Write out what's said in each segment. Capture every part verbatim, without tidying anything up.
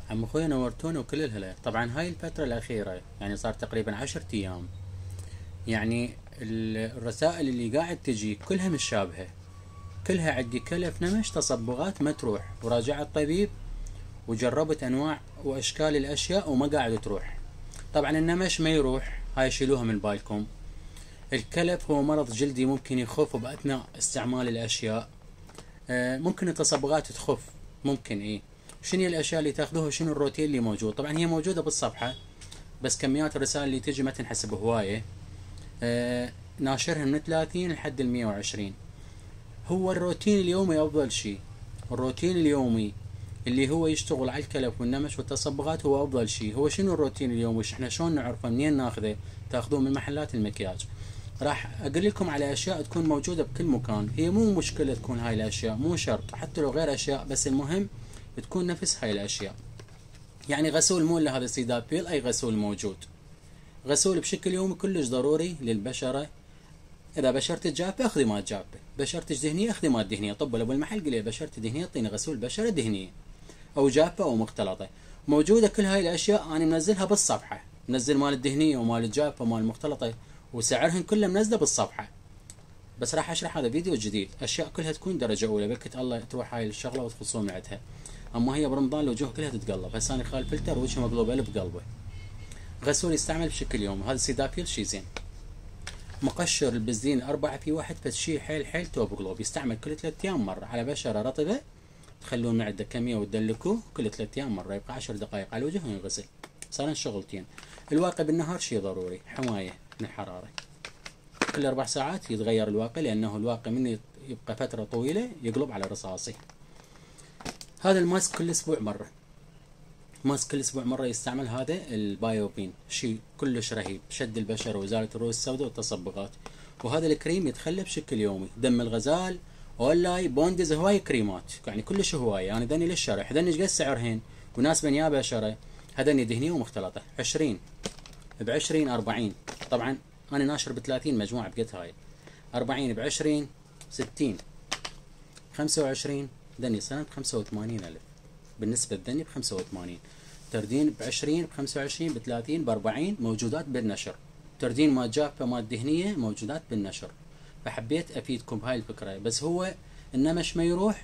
عم اخوي نورتونا وكل الهلا. طبعا هاي الفترة الأخيرة يعني صار تقريبا عشرة أيام، يعني ال- الرسائل اللي قاعد تجي كلها متشابهة، كلها عندي كلف نمش تصبغات ما تروح، وراجعت طبيب وجربت أنواع وأشكال الأشياء وما قاعد تروح. طبعا النمش ما يروح، هاي شيلوها من بالكم. الكلف هو مرض جلدي ممكن يخف بأثناء استعمال الأشياء. آه، ممكن التصبغات تخف، ممكن ايه. شنو الاشياء اللي تاخذوها وشنو الروتين اللي موجود؟ طبعا هي موجوده بالصفحه، بس كميات الرسائل اللي تجي ما تنحسب هوايه. آه ناشرها من ثلاثين لحد ال مية وعشرين. هو الروتين اليومي افضل شيء. الروتين اليومي اللي هو يشتغل على الكلف والنمش والتصبغات هو افضل شيء. هو شنو الروتين اليومي؟ احنا شلون نعرفه؟ منين ناخذه؟ تاخذوه من محلات المكياج. راح اقول لكم على اشياء تكون موجوده بكل مكان. هي مو مشكله تكون هاي الاشياء، مو شرط حتى لو غير اشياء، بس المهم تكون نفس هاي الاشياء. يعني غسول مو الا هذا سيدابيل، اي غسول موجود. غسول بشكل يومي كلش ضروري للبشره. اذا بشرتك جافه اخذي مال جافه، بشرتك دهنيه اخذي مال دهنيه. طب لو بالمحل قلي بشرتي دهنيه اعطيني غسول بشره دهنيه او جافه او مختلطه. موجوده كل هاي الاشياء، انا منزلها بالصفحه، منزل مال الدهنيه ومال الجافه ومال المختلطه، وسعرهن كله منزله بالصفحه. بس راح اشرح هذا فيديو جديد، اشياء كلها تكون درجه اولى، بركة الله تروح هاي الشغله وتخلصون من عندها. اما هي برمضان الوجوه كلها تتقلب. هسه انا خال فلتر وجهي مقلوب الف قلبه. غسول يستعمل بشكل يومي، هذا سيدابيل شي زين. مقشر البنزين أربعة في واحد، بس شي حيل حيل توب جلوب، يستعمل كل ثلاث أيام مرة على بشرة رطبة. تخلون معدة كمية وتدلكوه كل ثلاث أيام مرة، يبقى عشر دقائق على الوجه وينغسل. صارن شغلتين. الواقي بالنهار شي ضروري، حماية من الحرارة. كل أربع ساعات يتغير الواقي، لأنه الواقي من يبقى فترة طويلة يقلب على رصاصي. هذا الماسك كل أسبوع مرة. ماسك كل أسبوع مرة يستعمل هذا البايوبين، شيء كلش رهيب، شد البشرة وإزالة الرؤوس السوداء والتصبغات. وهذا الكريم يتخلى بشكل يومي. دم الغزال، اولاي، بوندز، هواي كريمات، يعني كلش هواي. انا يعني ذني للشرح، ذني ايش قد سعرهن وناسبن يا بشرة. هذني دهنية ومختلطة، عشرين بعشرين أربعين. طبعا انا ناشر بثلاثين مجموعة بقد هاي. أربعين بعشرين ستين. خمسة وعشرين ذني سنة بخمسة وثمانين ألف. بالنسبة للذني بخمسة وثمانين. تردين بعشرين، بخمسة وعشرين، بثلاثين، بأربعين، موجودات بالنشر. تردين ما جافة ما دهنية موجودات بالنشر. فحبيت أفيدكم بهاي الفكرة. بس هو النمش ما يروح،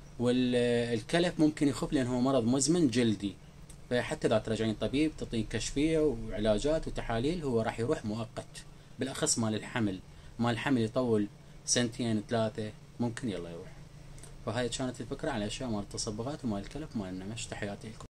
والكلف ممكن يخف لأنه هو مرض مزمن جلدي. فحتى إذا تراجعين طبيب تعطين كشفية وعلاجات وتحاليل، هو راح يروح مؤقت. بالأخص مال الحمل، مال الحمل يطول سنتين ثلاثة، ممكن يلا يروح. فهاي كانت الفكرة على أشياء مال التصبغات ومال الكلف ومال النمش. تحياتي لكم.